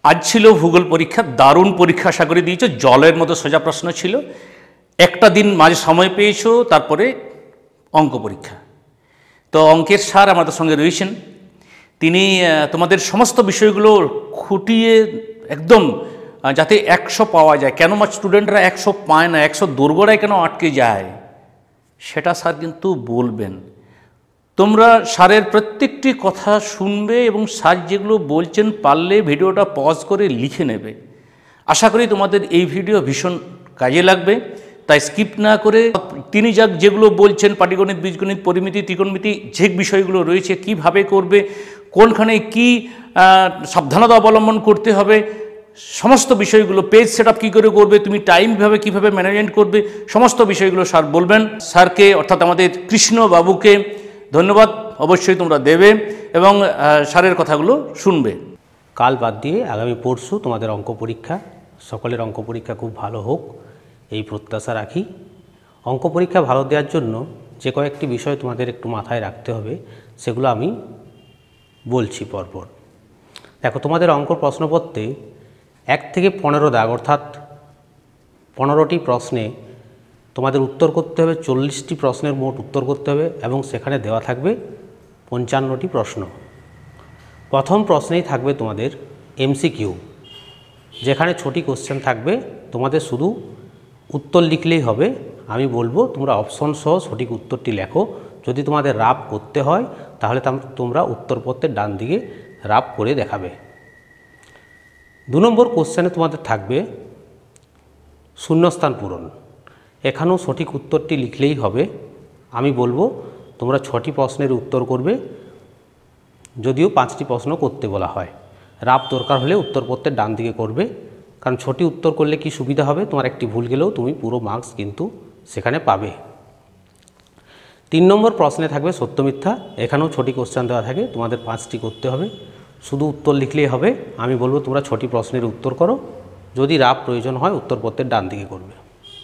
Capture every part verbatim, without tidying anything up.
আজ ছিল ভূগোল পরীক্ষা, দারুণ পরীক্ষা আশা করে দিয়েছো, জলের মতো সোজা প্রশ্ন ছিল। একটা দিন মাঝে সময় পেয়েছো, তারপরে অঙ্ক পরীক্ষা। তো অঙ্কের স্যার আমাদের সঙ্গে রয়েছেন, তিনি তোমাদের সমস্ত বিষয়গুলো খুঁটিয়ে একদম যাতে একশো পাওয়া যায়, কেন আমার স্টুডেন্টরা একশো পায় না, একশো দোরগোড়ায় কেন আটকে যায়, সেটা স্যার কিন্তু বলবেন। তোমরা স্যারের প্রত্যেকটি কথা শুনবে এবং স্যার যেগুলো বলছেন পারলে ভিডিওটা পজ করে লিখে নেবে। আশা করি তোমাদের এই ভিডিও ভীষণ কাজে লাগবে, তাই স্কিপ না করে তিনি যা যেগুলো বলছেন পাটিগণিত, বীজগণিত, পরিমিতি, ত্রিকোণমিতি যে বিষয়গুলো রয়েছে কিভাবে করবে, কোনখানে কি সাবধানতা অবলম্বন করতে হবে, সমস্ত বিষয়গুলো, পেজ সেট আপ কী করে করবে, তুমি টাইম কীভাবে কীভাবে ম্যানেজমেন্ট করবে, সমস্ত বিষয়গুলো স্যার বলবেন। স্যারকে অর্থাৎ আমাদের কৃষ্ণবাবুকে ধন্যবাদ অবশ্যই তোমরা দেবে এবং স্যারের কথাগুলো শুনবে। কাল বাদ দিয়ে আগামী পরশু তোমাদের অঙ্ক পরীক্ষা, সকলের অঙ্ক পরীক্ষা খুব ভালো হোক এই প্রত্যাশা রাখি। অঙ্ক পরীক্ষা ভালো দেওয়ার জন্য যে কয়েকটি বিষয় তোমাদের একটু মাথায় রাখতে হবে সেগুলো আমি বলছি পরপর। দেখো, তোমাদের অঙ্ক প্রশ্নপত্রে এক থেকে পনেরো দাগ অর্থাৎ পনেরোটি প্রশ্নে তোমাদের উত্তর করতে হবে, চল্লিশটি প্রশ্নের মোট উত্তর করতে হবে এবং সেখানে দেওয়া থাকবে পঞ্চান্নটি প্রশ্ন। প্রথম প্রশ্নেই থাকবে তোমাদের এমসিকিউ, যেখানে ছটি কোশ্চেন থাকবে, তোমাদের শুধু উত্তর লিখলেই হবে। আমি বলবো তোমরা অপশন সহ সঠিক উত্তরটি লেখো। যদি তোমাদের রাব করতে হয় তাহলে তোমরা উত্তরপত্রের ডান দিকে রাব করে দেখাবে। দু নম্বর কোশ্চেনে তোমাদের থাকবে শূন্যস্থান পূরণ। এখানেও সঠিক উত্তরটি লিখলেই হবে। আমি বলবো তোমরা ছটি প্রশ্নের উত্তর করবে, যদিও পাঁচটি প্রশ্ন করতে বলা হয়। রাব দরকার হলে উত্তরপত্রের ডান দিকে করবে, কারণ ছটি উত্তর করলে কি সুবিধা হবে, তোমার একটি ভুল গেলেও তুমি পুরো মার্কস কিন্তু সেখানে পাবে। তিন নম্বর প্রশ্নে থাকবে সত্য মিথ্যা। এখানেও ছটি কোশ্চেন দেওয়া থাকে, তোমাদের পাঁচটি করতে হবে, শুধু উত্তর লিখলেই হবে। আমি বলবো তোমরা ছটি প্রশ্নের উত্তর করো, যদি রাব প্রয়োজন হয় উত্তরপত্রের ডান দিকে করবে।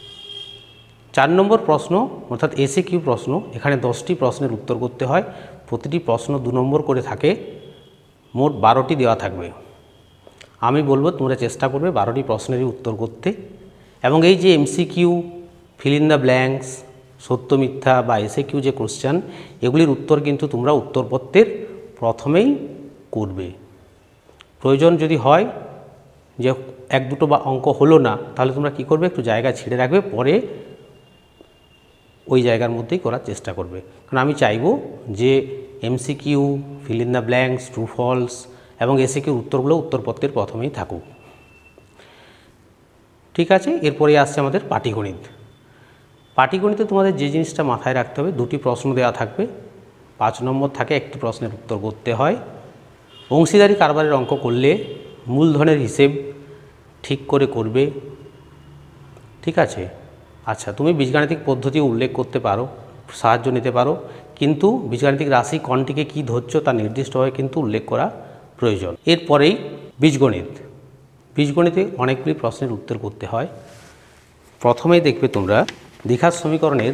চার নম্বর প্রশ্ন অর্থাৎ এসে কিউ প্রশ্ন, এখানে দশটি প্রশ্নের উত্তর করতে হয়, প্রতিটি প্রশ্ন দু নম্বর করে থাকে, মোট বারোটি দেওয়া থাকবে। আমি বলবো তোমরা চেষ্টা করবে বারোটি প্রশ্নেরই উত্তর করতে। এবং এই যে MCQ, fill in the blanks, সত্য মিথ্যা বা এসে কিউ যে কোশ্চেন, এগুলির উত্তর কিন্তু তোমরা উত্তরপত্রের প্রথমেই করবে। প্রয়োজন যদি হয় যে এক দুটো বা অঙ্ক হলো না, তাহলে তোমরা কি করবে, একটু জায়গা ছেড়ে রাখবে, পরে ওই জায়গার মধ্যেই করার চেষ্টা করবে। কারণ আমি চাইবো যে MCQ, fill in the blanks, true false এবং এসিকিউর উত্তরগুলো উত্তরপত্রের প্রথমেই থাকুক। ঠিক আছে, এরপরে আসছে আমাদের পাটিগণিত। পাটিগণিতে তোমাদের যে জিনিসটা মাথায় রাখতে হবে, দুটি প্রশ্ন দেওয়া থাকবে, পাঁচ নম্বর থাকে, একটি প্রশ্নের উত্তর করতে হয়। অংশীদারি কারবারের অঙ্ক করলে মূলধনের হিসেব ঠিক করে করবে। ঠিক আছে, আচ্ছা, তুমি বীজগাণিতিক পদ্ধতি উল্লেখ করতে পারো, সাহায্য নিতে পারো, কিন্তু বীজগাণিতিক রাশি কোনটিকে কী ধরছ তা নির্দিষ্টভাবে কিন্তু উল্লেখ করা প্রয়োজন। এরপরেই বীজগণিত। বীজগণিতে অনেকগুলি প্রশ্নের উত্তর করতে হয়। প্রথমেই দেখবে তোমরা দ্বিঘাত সমীকরণের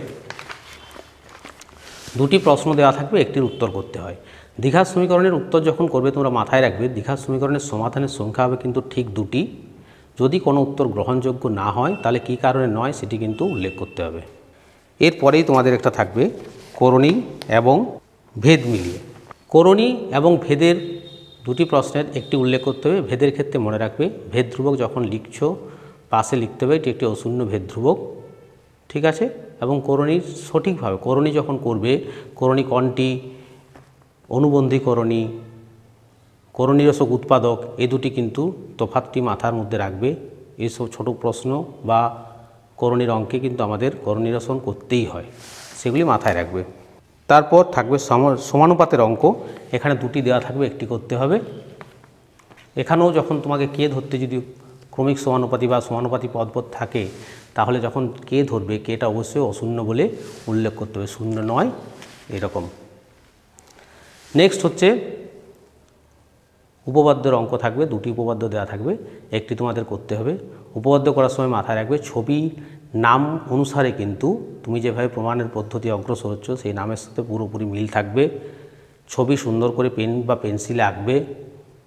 দুটি প্রশ্ন দেওয়া থাকবে, একটির উত্তর করতে হয়। দ্বিঘাত সমীকরণের উত্তর যখন করবে তোমরা মাথায় রাখবে দ্বিঘাত সমীকরণের সমাধানের সংখ্যা হবে কিন্তু ঠিক দুটি। যদি কোনো উত্তর গ্রহণযোগ্য না হয় তাহলে কী কারণে নয় সেটি কিন্তু উল্লেখ করতে হবে। এরপরেই তোমাদের একটা থাকবে করণী এবং ভেদ মিলিয়ে। করণী এবং ভেদের দুটি প্রশ্নের একটি উল্লেখ করতে হবে। ভেদের ক্ষেত্রে মনে রাখবে ভেদ ধ্রুবক যখন লিখছো পাশে লিখতে হবে এটি একটি অশূন্য ভেদ ধ্রুবক। ঠিক আছে, এবং করণী সঠিকভাবে করণী যখন করবে, করণী কোনটি, অনুবন্ধী করণী, করণীরসক উৎপাদক, এই দুটি কিন্তু তফাৎটি মাথার মধ্যে রাখবে। এইসব ছোট প্রশ্ন বা করণীর অঙ্কে কিন্তু আমাদের করণীরসন করতেই হয়, সেগুলি মাথায় রাখবে। তারপর থাকবে সমানুপাতের অঙ্ক। এখানে দুটি দেওয়া থাকবে, একটি করতে হবে। এখানেও যখন তোমাকে কে ধরতে যদি ক্রমিক সমানুপাতি বা সমানুপাতি পদপদ থাকে, তাহলে যখন কে ধরবে কেটা অবশ্যই অশূন্য বলে উল্লেখ করতে হবে, শূন্য নয় এরকম। নেক্সট হচ্ছে উপপাদ্যের অঙ্ক থাকবে, দুটি উপপাদ্য দেওয়া থাকবে, একটি তোমাদের করতে হবে। উপপাদ্য করার সময় মাথায় রাখবে ছবি নাম অনুসারে কিন্তু তুমি যেভাবে প্রমাণের পদ্ধতি অগ্রসর হচ্ছ সেই নামের সাথে পুরোপুরি মিল থাকবে। ছবি সুন্দর করে পেন বা পেন্সিলে আঁকবে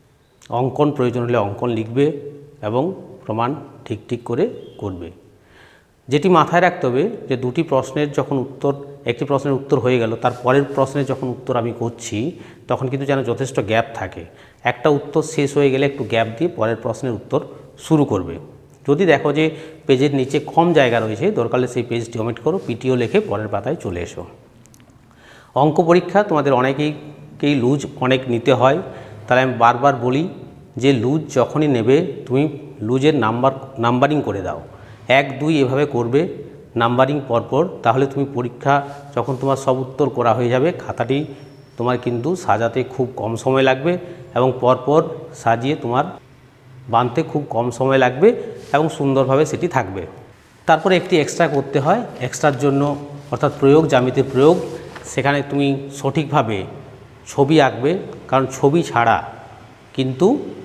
অঙ্কন প্রয়োজন হলে অঙ্কন লিখবে এবং প্রমাণ ঠিক ঠিক করে করবে। যেটি মাথায় রাখতে হবে যে দুটি প্রশ্নের যখন উত্তর, একটি প্রশ্নের উত্তর হয়ে গেল, তার পরের প্রশ্নের যখন উত্তর আমি করছি তখন কিন্তু যেন যথেষ্ট গ্যাপ থাকে। একটা উত্তর শেষ হয়ে গেলে একটু গ্যাপ দিয়ে পরের প্রশ্নের উত্তর শুরু করবে। যদি দেখো যে পেজের নিচে কম জায়গা রয়েছে, দরকার হলে সেই পেজটি ওমিট করো, পিটিও লিখে পরের পাতায় চলে এসো। অঙ্ক পরীক্ষা তোমাদের অনেকেই লুজ অনেক নিতে হয়, তাহলে আমি বারবার বলি যে লুজ যখনই নেবে তুমি লুজের নাম্বার নাম্বারিং করে দাও, এক দুই এভাবে করবে নাম্বারিং পরপর, তাহলে তুমি পরীক্ষা যখন তোমার সব উত্তর করা হয়ে যাবে, খাতাটি তোমার কিন্তু সাজাতে খুব কম সময় লাগবে এবং পরপর সাজিয়ে তোমার বানতে খুব কম সময় লাগবে এবং সুন্দরভাবে সেটি থাকবে। তারপরে একটি এক্সট্রা করতে হয়, এক্সট্রার জন্য অর্থাৎ প্রয়োগ, জ্যামিতির প্রয়োগ, সেখানে তুমি সঠিকভাবে ছবি আঁকবে, কারণ ছবি ছাড়া কিন্তু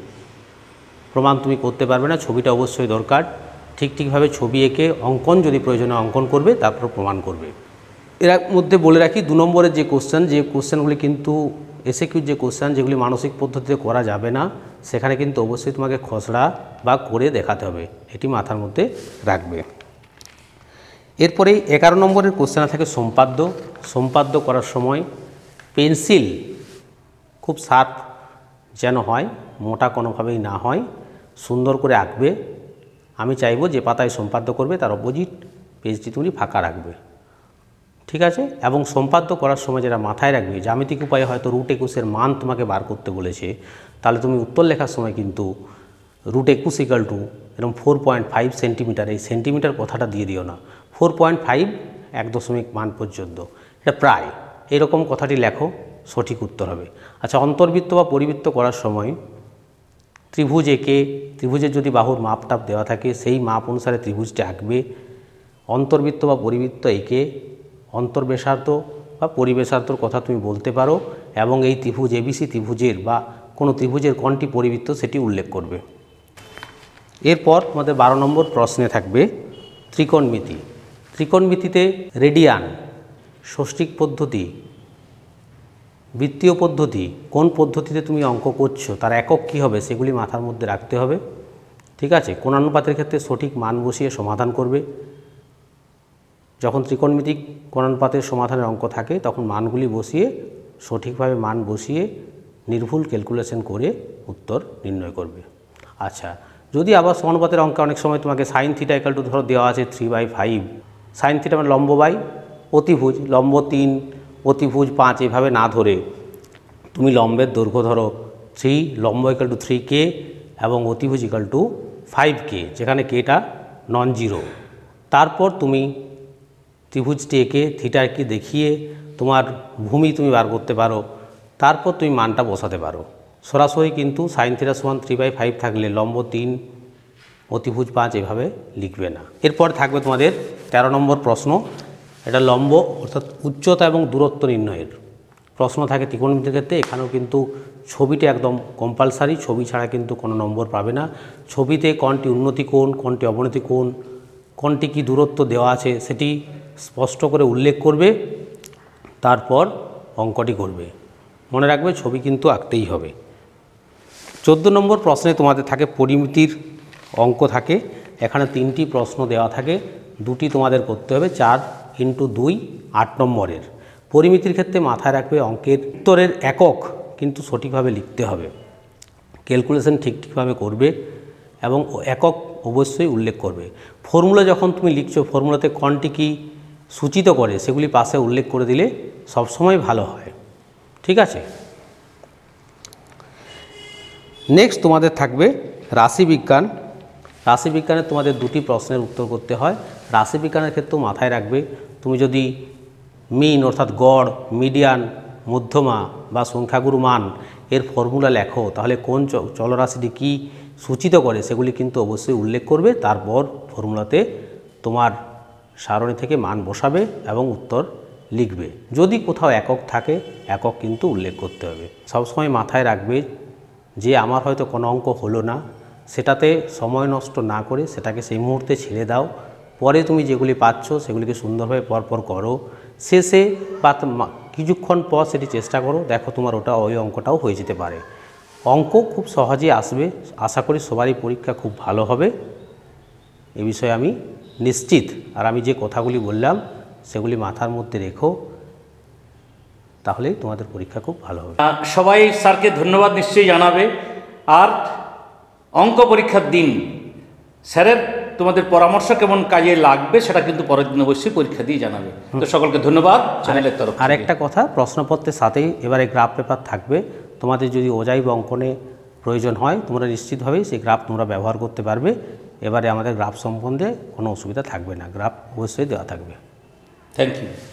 প্রমাণ তুমি করতে পারবে না, ছবিটা অবশ্যই দরকার। ঠিক ঠিকভাবে ছবি এঁকে অঙ্কন যদি প্রয়োজনে অঙ্কন করবে, তারপর প্রমাণ করবে। এর মধ্যে বলে রাখি দু নম্বরের যে কোশ্চেন, যে কোশ্চেনগুলি কিন্তু এসএকিউর যে কোশ্চেন যেগুলি মানসিক পদ্ধতিতে করা যাবে না, সেখানে কিন্তু অবশ্যই তোমাকে খসড়া বা করে দেখাতে হবে, এটি মাথার মধ্যে রাখবে। এরপরেই এগারো নম্বরের কোশ্চেন থাকে সম্পাদ্য। সম্পাদ্য করার সময় পেন্সিল খুব শার্প যেন হয়, মোটা কোনোভাবেই না হয়, সুন্দর করে আঁকবে। আমি চাইবো যে পাতায় সম্পাদ্য করবে তার অপোজিট পেজটি তুমি ফাঁকা রাখবে, ঠিক আছে। এবং সম্পাদ্য করার সময় যেটা মাথায় রাখবে, জ্যামিতিক উপায়ে হয়তো রুট একুশের মান তোমাকে বার করতে বলেছে, তাহলে তুমি উত্তর লেখার সময় কিন্তু রুট একুশ ইকাল টু এরকম ফোর পয়েন্ট ফাইভ সেন্টিমিটার, এই সেন্টিমিটার কথাটা দিয়ে দিও না, ফোর পয়েন্ট ফাইভ এক দশমিক মান পর্যন্ত, এটা প্রায় এরকম কথাটি লেখো, সঠিক উত্তর হবে। আচ্ছা, অন্তর্বৃত্ত বা পরিবৃত্ত করার সময় ত্রিভুজ এঁকে, ত্রিভুজের যদি বাহুর মাপটাপ দেওয়া থাকে সেই মাপ অনুসারে ত্রিভুজটি আঁকবে। অন্তর্বৃত্ত বা পরিবৃত্ত এঁকে অন্তর্বেশার্ধ বা পরিবেশার্ধর কথা তুমি বলতে পারো এবং এই ত্রিভুজ এবিসি ত্রিভুজের বা কোনো ত্রিভুজের কোনটি পরিবৃত্ত সেটি উল্লেখ করবে। এরপর আমাদের বারো নম্বর প্রশ্নে থাকবে ত্রিকোণমিতি। ত্রিকোণমিতিতে রেডিয়ান, ষষ্ঠিক পদ্ধতি, বৃত্তীয় পদ্ধতি, কোন পদ্ধতিতে তুমি অঙ্ক করছো তার একক কী হবে সেগুলি মাথার মধ্যে রাখতে হবে, ঠিক আছে। কোণানুপাতের ক্ষেত্রে সঠিক মান বসিয়ে সমাধান করবে। যখন ত্রিকোণমিতিক কোণানুপাতের সমাধানের অঙ্ক থাকে তখন মানগুলি বসিয়ে সঠিকভাবে মান বসিয়ে নির্ভুল ক্যালকুলেশন করে উত্তর নির্ণয় করবে। আচ্ছা, যদি আবার সমানুপাতের অঙ্কে অনেক সময় তোমাকে সাইন থিটা ইকাল টু ধরো দেওয়া আছে three by five, sine theta মানে লম্ব বাই অতিভুজ, লম্ব তিন অতিভুজ পাঁচ, এভাবে না ধরে তুমি লম্বের দৈর্ঘ্য ধরো থ্রি, লম্ব ইকাল টু থ্রি কে এবং অতিভুজ ইকাল টু ফাইভ কে, যেখানে কেটা নন জিরো। তারপর তুমি ত্রিভুজটি এঁকে থিটার কি দেখিয়ে তোমার ভূমি তুমি বার করতে পারো, তারপর তুমি মানটা বসাতে পারো। সরাসরি কিন্তু সাইন থিটা সমান থ্রি বাই ফাইভ থাকলে লম্ব তিন অতিভুজ পাঁচ এভাবে লিখবে না। এরপর থাকবে তোমাদের তেরো নম্বর প্রশ্ন, এটা লম্ব অর্থাৎ উচ্চতা এবং দূরত্ব নির্ণয়ের প্রশ্ন থাকে ত্রিকোণমিতির ক্ষেত্রে। এখানেও কিন্তু ছবিটি একদম কম্পালসারি, ছবি ছাড়া কিন্তু কোনো নম্বর পাবে না। ছবিতে কোনটি উন্নতি কোণ, কোনটি অবনতি কোণ, কোনটি কি দূরত্ব দেওয়া আছে সেটি স্পষ্ট করে উল্লেখ করবে, তারপর অঙ্কটি করবে। মনে রাখবে ছবি কিন্তু আঁকতেই হবে। চোদ্দো নম্বর প্রশ্নে তোমাদের থাকে পরিমিতির অঙ্ক থাকে। এখানে তিনটি প্রশ্ন দেওয়া থাকে, দুটি তোমাদের করতে হবে, চার ইন্টু দুই আট নম্বরের। পরিমিতির ক্ষেত্রে মাথায় রাখবে অঙ্কের উত্তরের একক কিন্তু সঠিকভাবে লিখতে হবে, ক্যালকুলেশন ঠিক ঠিকভাবে করবে এবং একক অবশ্যই উল্লেখ করবে। ফর্মুলা যখন তুমি লিখছো, ফর্মুলাতে কোনটি কি সূচিত করে সেগুলি পাশে উল্লেখ করে দিলে সবসময় ভালো হয়, ঠিক আছে। নেক্সট তোমাদের থাকবে রাশিবিজ্ঞান। রাশিবিজ্ঞানে তোমাদের দুটি প্রশ্নের উত্তর করতে হয়। রাশিবিজ্ঞানের ক্ষেত্রেও মাথায় রাখবে তুমি যদি মিন অর্থাৎ গড়, মিডিয়ান, মধ্যমা বা সংখ্যাগুরু মান এর ফর্মুলা লেখো, তাহলে কোন চলরাশিটি কী সূচিত করে সেগুলি কিন্তু অবশ্যই উল্লেখ করবে। তারপর ফর্মুলাতে তোমার সারণী থেকে মান বসাবে এবং উত্তর লিখবে। যদি কোথাও একক থাকে একক কিন্তু উল্লেখ করতে হবে। সবসময় মাথায় রাখবে যে আমার হয়তো কোনো অঙ্ক হলো না, সেটাতে সময় নষ্ট না করে সেটাকে সেই মুহূর্তে ছেড়ে দাও। পরে তুমি যেগুলি পাচ্ছ সেগুলিকে সুন্দরভাবে পরপর করো। শেষে বা কিছুক্ষণ পর সেটি চেষ্টা করো, দেখো তোমার ওটা ওই অঙ্কটাও হয়ে যেতে পারে। অঙ্ক খুব সহজেই আসবে, আশা করি সবারই পরীক্ষা খুব ভালো হবে এ বিষয়ে আমি নিশ্চিত। আর আমি যে কথাগুলি বললাম সেগুলি মাথার মধ্যে রেখো, তাহলেই তোমাদের পরীক্ষা খুব ভালো হবে। আহ, সবাই স্যারকে ধন্যবাদ নিশ্চয়ই জানাবে। আর অঙ্ক পরীক্ষার দিন স্যারের তোমাদের পরামর্শ কেমন কাজে লাগবে সেটা কিন্তু পরের দিন অবশ্যই পরীক্ষা দিয়ে জানাবে। তো সকলকে ধন্যবাদ চ্যানেলের তরফ আর থেকে। একটা কথা, প্রশ্নপত্রের সাথেই এবারে গ্রাফ পেপার থাকবে। তোমাদের যদি অজাইব অঙ্কনে প্রয়োজন হয় তোমরা নিশ্চিতভাবেই সেই গ্রাফ তোমরা ব্যবহার করতে পারবে। এবারে আমাদের গ্রাফ সম্বন্ধে কোনো অসুবিধা থাকবে না, গ্রাফ অবশ্যই দেওয়া থাকবে। Thank you.